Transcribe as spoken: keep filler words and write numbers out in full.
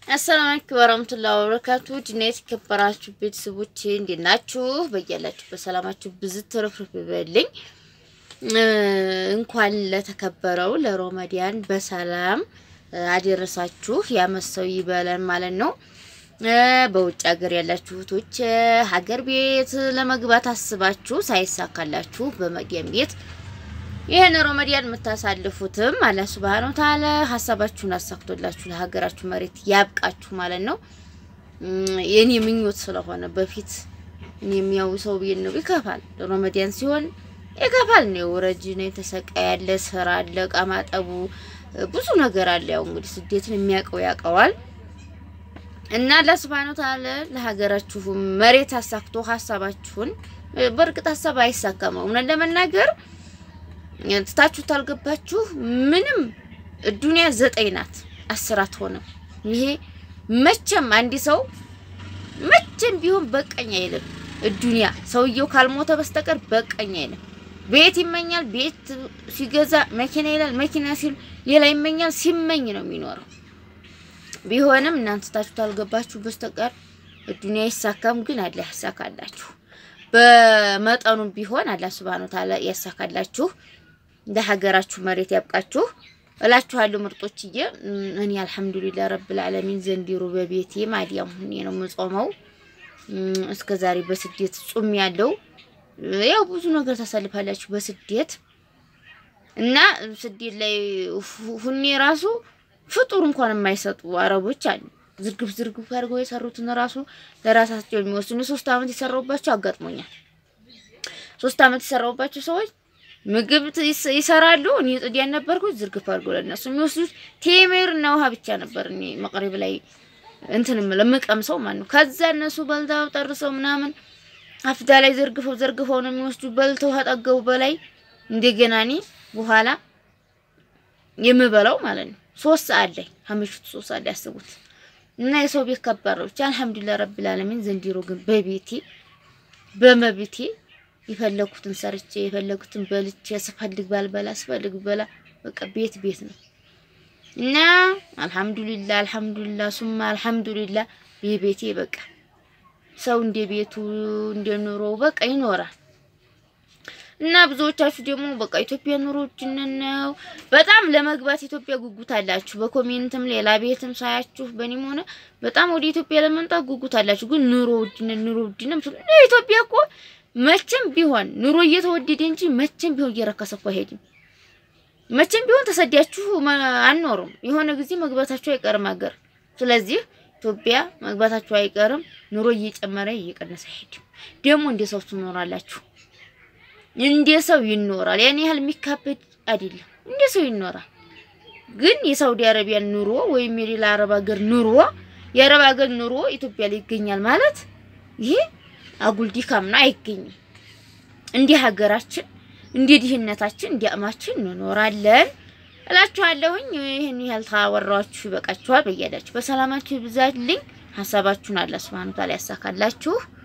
السلام عليكم ورحمة الله وبركاته. جنيت كبراتو بيت سبوتشي نديناتشو بيجالاتشو بسلاماتشو بزت رفرف ببالين እንኳን ለተከበረው ለሮማዲያን በሰላም አደረሳችሁ ያመሰው ይበለን ማለት ነው። በውጭ ሀገር ያላችሁ ቶች ሀገር ቤት ለመግባት አስባችሁ ሳይሳካላችሁ በመዲያም ቤት ይሄን ሮማዲያን መታሳልፉትም አላህ Subhanahu Wa Ta'ala ሐሳባችሁን አሳክቶላችሁ ለሀገራችሁ መሬት ያብቃችሁ ማለት ነው። የኔ ምኞት ስለሆነ በፊት እኔም ያው ሰው ቢል ነው ይከፋል ሮማዲያን ሲሆን ይከፋል ነው ወረጅ ነው የተሰቃያለ ስራ አለ ቃማጠቡ ብዙ ነገር አለ ያው እንግዲህ ስደትን የሚያቀው ያቀዋል እና አላህ Subhanahu Wa Ta'ala ለሀገራችሁ መሬት አሳክቶ ሐሳባችሁን በርግጥ ሐሳብ አይሳካም እና ለመናገር እንታችሁ ታልገባችሁ ምንም ዱንያ ዘጠኝ ናት አስራት ሆነ ይሄ መቼም አንዲ ሰው መቼም ቢሆን በቀኝ አይልም ዱንያ ሰውየው ካልሞተ በስተቀር በቀኝ አይልም ቤት ይመኛል ቤት ሲገዛ መኪና ይላል መኪና ሲል ሌላ ይመኛል ሲመኝ ነው የሚኖረው ቢሆንም እናንተታችሁ ታልገባችሁ በስተቀር ዱንያ ይሳካም ግን አለ ያሳካላችሁ በመጠኑም ቢሆን አላህ Subhanahu Wa Ta'ala ያሳካላችሁ ለሀገራችሁ መሬት ያብቃችሁ እላችኋለሁ ምርጦችዬ እኔ አልহামዱሊላህ ረብል ዓለሚን ዘንዲሩ በቤቴ ማዲያም ሆኔ ነው መጾመው እስከዛሬ በስደት ጾም ያለው ያው ብዙ ነገር ተሰልፋላችሁ በስደት እና ስደት ላይ ሆኔ ራሱ ፍጡር እንኳን የማይሰጡ አረቦች አሉ ዝርግፍ ዝርግፍ አድርገው የሰሩትን ራሱ ለራሳቸው የሚወስኑ ሶስት አመት ይሰራውባቸው አጋጥሞኛል ሶስት አመት ይሰራውባቸው ሰዎች ምግብ ይሰራሉ እኔ ጽዲያን ነበርኩ ዝርግፍ አድርገው ለነሱ የሚወስዱት ቴምር እና ውሃ ብቻ ነበር እኔ መቅሪብ ላይ እንትን ለምቀምሰው ማን ነው ከዛ እነሱ በልታው ጠርሰው ምናምን አፍዳ ላይ ዝርግፈው ዝርግፈው ነው የሚወስዱ በልተው አጠገው በላይ እንደገና እኔ በኋላ የምበላው ማለት ነው ሶስት ሰዓት ላይ ሀምሽቱ ሶስት ሰዓት ያስቡት እና የሰው ቤት ከበረው አልহামዱሊላህ ረብል ዓለሚን ዘንዲሮ ግን በቤቴ በመቤቴ ይፈለኩትን ሰርቼ ይፈለኩትን በልቼ ስፈልግ ባልበላ ስፈልግ በላ በቃ ቤት ቤት ነው እና አልহামዱሊላህ አልহামዱሊላህ ሱማ አልহামዱሊላህ በቤቴ በቃ ሰው እንደ ቤቱ እንደ ኑሮ በቃ ይኖራል እና ብዙዎቻችሁ ደግሞ በቃ ኢትዮጵያ ኑሮ ጅነው በጣም ለመግባት ኢትዮጵያ ጉጉት አላችሁ በኮሜንትም ሌላ ቤትም ሳያችሁ በኔም ሆነ በጣም ወደ ኢትዮጵያ ለመምጣት ጉጉት አላችሁ ግን ኑሮ ጅነ ኑሮ ጅነም ኢትዮጵያ እኮ መቼም ቢሆን ኑሮ እየተወደደ እንጂ መቼም ቢሆን እየረከሰ አይሄድም መቼም ቢሆን ተሰዳችሁ አንኖርም የሆነ ጊዜ መግባታችሁ አይቀርም ሀገር ስለዚህ ኢትዮጵያ መግባታችሁ አይቀርም ኑሮ እየጨመረ እየቀነሰ አይሄድም ደሞ እንደ ሰው ትኖራላችሁ እንደ ሰው ይኖራል ያኔ ያህል የሚካበድ አይደለም እንደ ሰው ይኖራል ግን የሳውዲ አረቢያ ኑሮ ወይም የሌላ አረብ ሀገር ኑሮ የአረብ ሀገር ኑሮ ኢትዮጵያ ላይ ይገኛል ማለት ይሄ አጉል ዲካምና አይገኝም እንደ ሀገራችን እንደ ዲህነታችን እንደ አማችን እንኖራለን እላችኋለሁኝ ይሄን ያህል ታወራችሁ ይበቃችኋል በያላችሁ በሰላማችሁ ይብዛልኝ ሐሳባችሁን አላህ Subhanahu Wa Ta'ala ያሳካላችሁ